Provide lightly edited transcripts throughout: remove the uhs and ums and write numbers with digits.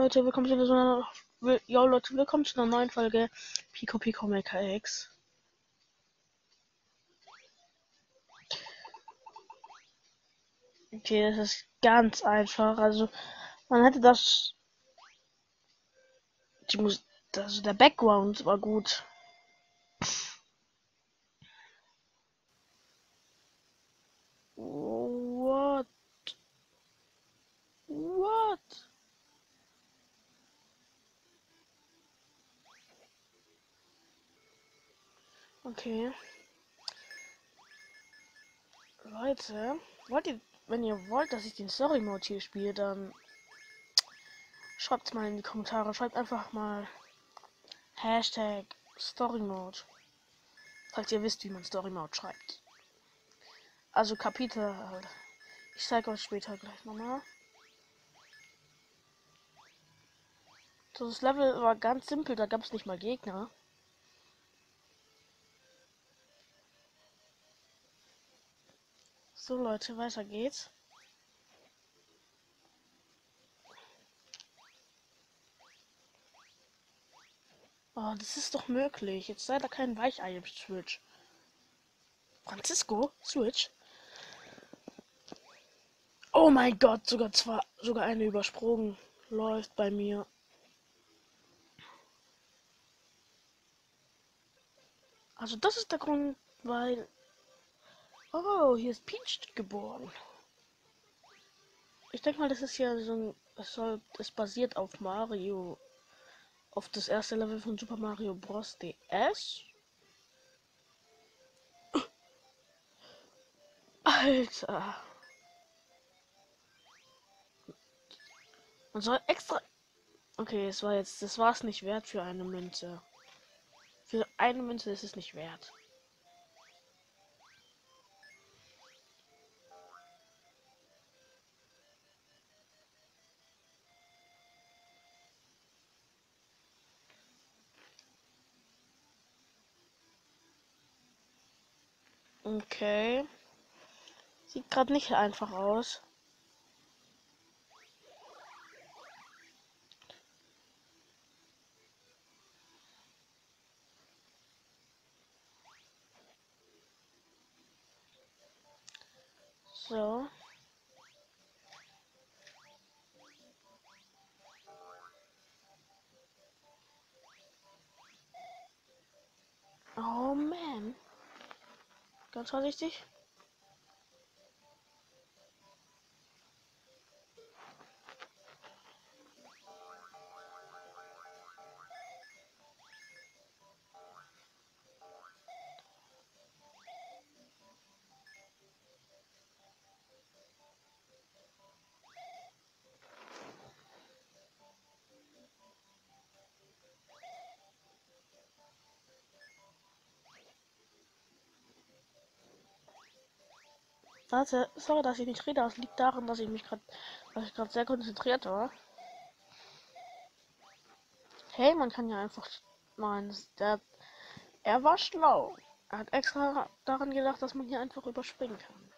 Leute, willkommen zu einer neuen Folge Pico Pico Maker X. Okay, das ist ganz einfach. Also man hätte das. Der Background war gut. What? What? Okay. Leute, wenn ihr wollt, dass ich den Story Mode hier spiele, dann schreibt mal in die Kommentare. Schreibt einfach mal Hashtag Story Mode. Falls ihr wisst, wie man Story Mode schreibt. Also Kapitel halt. Ich zeige euch später gleich nochmal. Das Level war ganz simpel, da gab es nicht mal Gegner. So Leute, weiter geht's. Oh, das ist doch möglich. Jetzt sei da kein Weichei im Switch. Francisco? Switch? Oh mein Gott, sogar eine übersprungen. Läuft bei mir. Also das ist der Grund, weil... Oh, hier ist Peach geboren. Ich denke mal, das ist ja so ein... Es basiert auf Mario. Auf das erste Level von Super Mario Bros. DS. Alter. Man soll extra... Okay, das war es nicht wert für eine Münze. Für eine Münze ist es nicht wert. Okay. Sieht gerade nicht einfach aus. So. Oh man. Ganz vorsichtig. Warte, sorry, dass ich nicht rede. Das liegt daran, dass ich gerade sehr konzentriert war. Hey, man kann ja einfach. Nein, er war schlau. Er hat extra daran gedacht, dass man hier einfach überspringen kann.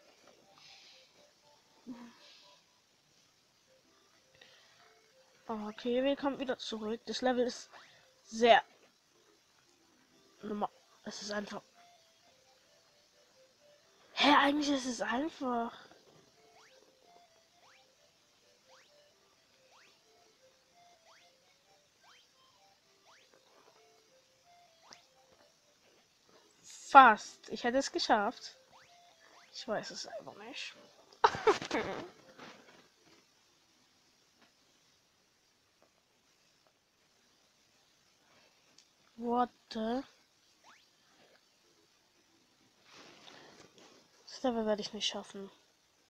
Okay, wir kommen wieder zurück. Das Level ist sehr normal. Es ist einfach. Hä, eigentlich ist es einfach. Fast. Ich hätte es geschafft. Ich weiß es einfach nicht. What the? Das Level werde ich nicht schaffen.